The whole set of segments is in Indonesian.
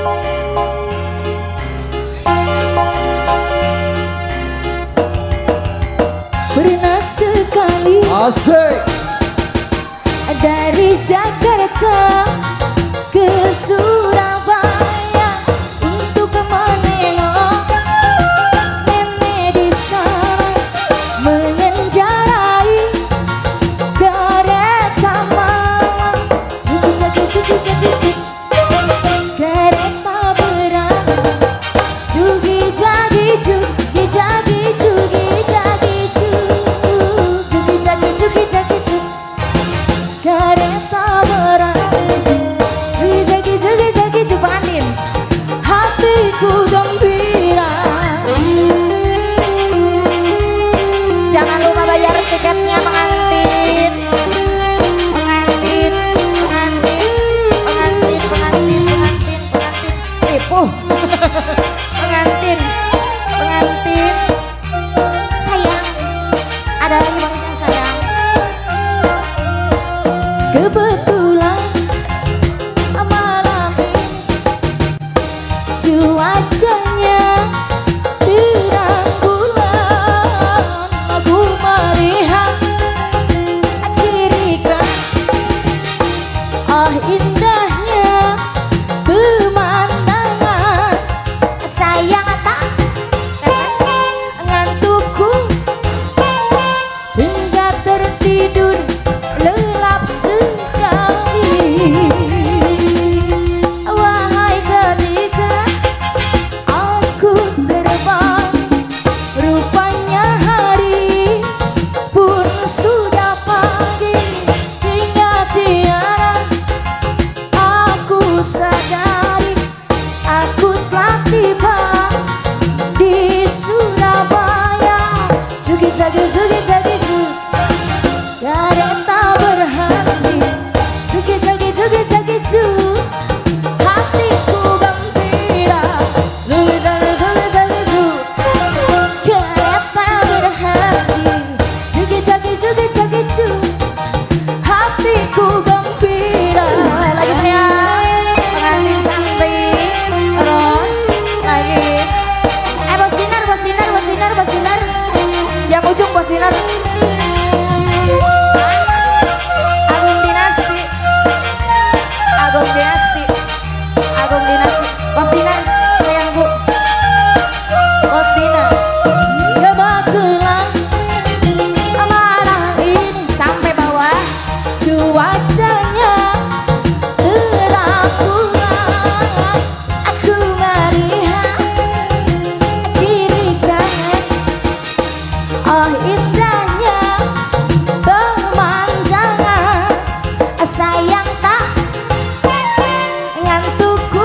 Pernah sekali asik dari Jakarta ke Surabaya untuk menengok nenek di sana, mengendarai kereta malam. Jugi-jagi, kereta berat. Jugi-jagi, jugi-jagi, jugi-jagi, jugi-jagi, kereta berat. Jugi-jagi, pengantin, hatiku gembira. Jangan lupa bayar tiketnya pengantin. Pengantin, pengantin, pengantin, pengantin, pengantin, pengantin, ripuh. Pengantin, pengantin, sayang, ada lagi manusia sayang. Kebetulan malam ini cuacanya terang bulan, aku melihat kiri kanan, indahnya pemandangan. Sayang tak ngantukku hingga tertidur lelap sekali. Wahai ketika aku terbang, rupanya hari pun sudah pagi. Hingga tiada aku sadari, aku telah tiba di Surabaya. Jugi-jagi, jugi-jagi, kereta berhenti. Jugi-jagi, jugi-jagi, hatiku gembira. Jugi-jagi, jugi-jagi, kereta berhenti. Jugi-jagi, jugi-jagi, hatiku gembira. Lagi sayang, pengantin cantik, terus lagi. Bos Dinar, bos Dinar, bos Dinar, bos Dinar. Yang ujung bos Dinar. Agung Dinasti, Agung Dinasti, Agung Dinasti. Bos Dinar, sayangku. Bos Dinar. Kebetulan malam ini sampai bawah cuacanya terang bulan. Aku melihat kiri kanan, indahnya pemandangan. Sayang tak ngantukku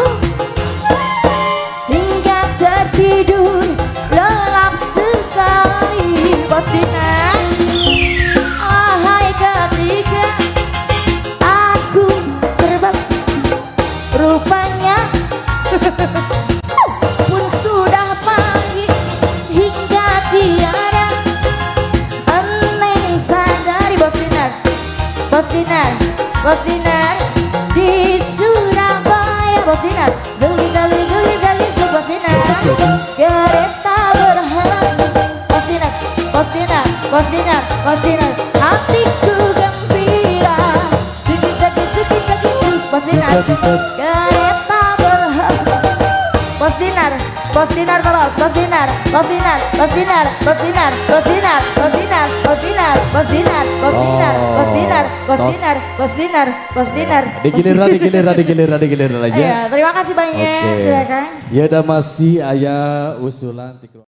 hingga tertidur lelap sekali. Bos Dina, wahai ketika aku terbang, rupanya pun sudah pagi. Hingga tiada eneng sadari. Bos Dinar, Bos Dinar, Bos Dinar di Surabaya. Bos Dinar, jugi-jagi, jugi-jagi, Bos Dinar, kereta berhenti. Bos Dinar, Bos Dinar, Bos Dinar, Bos Dinar, hatiku gembira. Jugi-jagi, jugi-jagi, Bos Dinar, kereta berhenti. Bos Dinar, Bos Dinar terus, Bos Dinar, Bos Dinar, Bos Dinar, Bos Dinar, Bos Dinar, Bos Dinar, Bos Dinar, Bos Dinar, Bos Dinar, Bos Dinar, Bos Dinar, Bos Dinar, Bos Dinar. Digiliran aja. Terima kasih banyak, silakan. Ya, ada masih ayah usulan.